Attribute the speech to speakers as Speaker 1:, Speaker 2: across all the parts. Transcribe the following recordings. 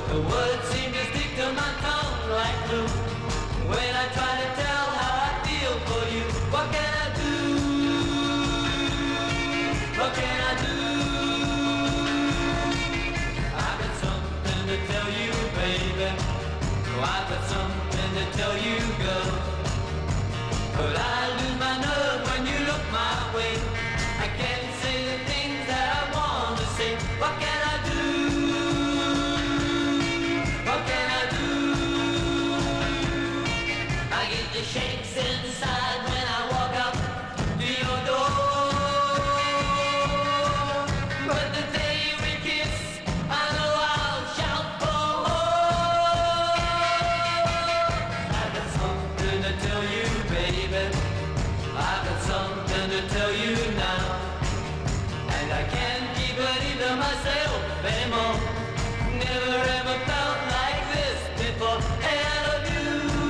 Speaker 1: The words seem to stick to my tongue like glue. When I try to tell how I feel for you, what can I do? What can I do? I've got something to tell you, baby. Oh, I've got something to tell you, girl. But I lose my nerve when you look my way. I can't say the things that I want to say. What can I do? What can I do? I get the shakes inside when I walk up to your door. But the day we kiss, I know I'll shout for more. I've got something to tell you, baby. I've got something to tell you now. And I can't keep it into myself anymore. Never ever felt like this before. Hey, I love you.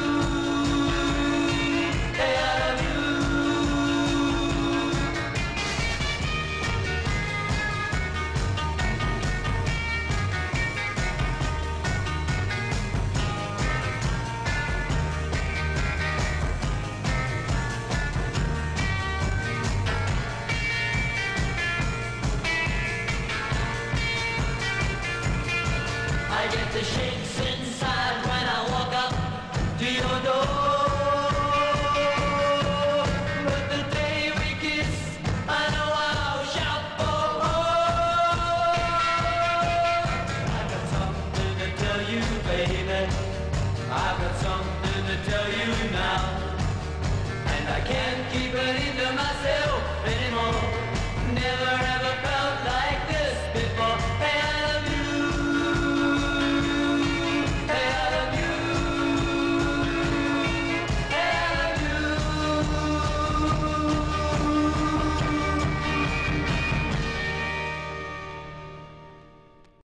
Speaker 1: Hey, I love you. I get the shakes inside when I walk up to your door. But the day we kiss, I know I'll shout for more. I've got something to tell you, baby. I've got something to tell you now. And I can't keep it into myself anymore. Never